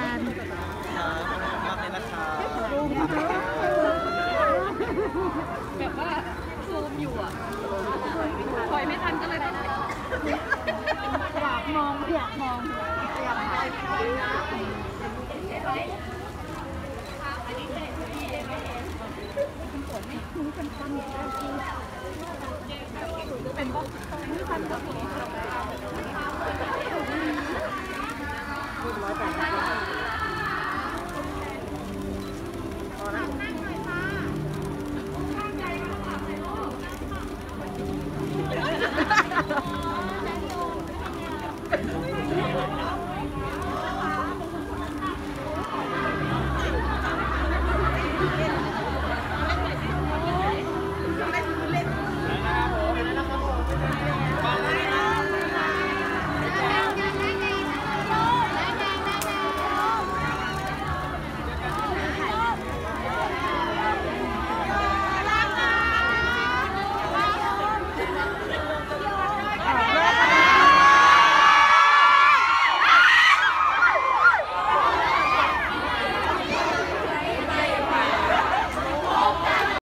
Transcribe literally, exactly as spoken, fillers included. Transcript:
านมากเลยนะคะแบบว่าซูมอยู่อ่ะถอยไม่ทันก็เลยต้องอยากมองอยากมองอยากถ่ายเป็นบ้องไม่ทันก็มีร้อยแปดสิบ